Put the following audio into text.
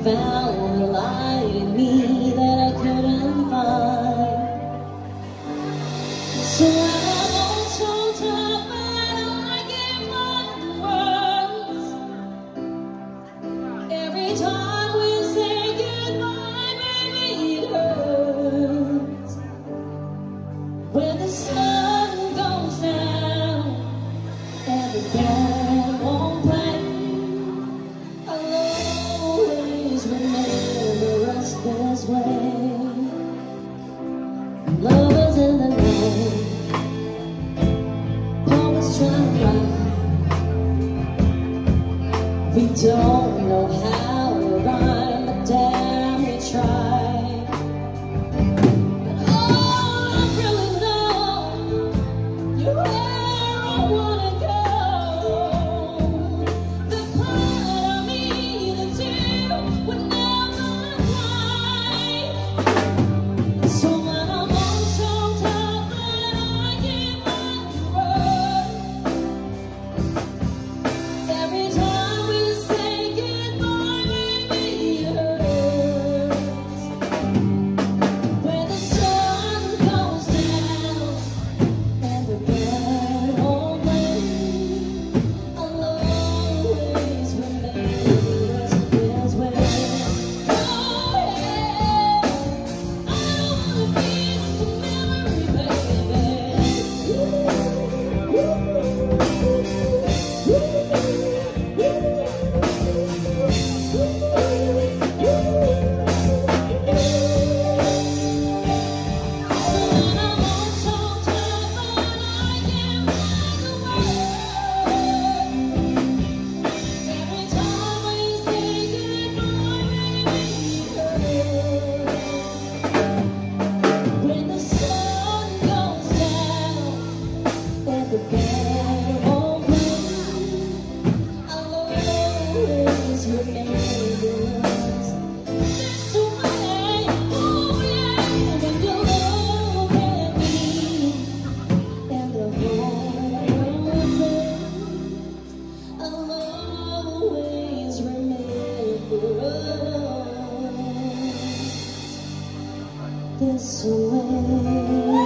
found a light in me that I couldn't find. So I'm on so top and I can't find the words. Every time we say goodbye, baby, it hurts. When the sun goes down and the band won't play, I'll always remember us this way. Lovers in the night, poets trying to rhyme. We don't know how to rhyme, but damn we try. But all I really know, you're where I wanna go. The part of me that's you would never fly. So when I'm on so top and I can't find the words, every time we say goodbye, baby, it hurts. When the sun goes down and the band won't play, I'll always remember us this way. Oh yeah, I don't wanna be just a memory, baby. When I'm on so top and I can't find the words, every time we say goodbye, baby, it hurts. When the sun goes down and the band won't play, I'll always remember us this way. Oh yeah, when you look at me and the whole world, I'll always remember us this way.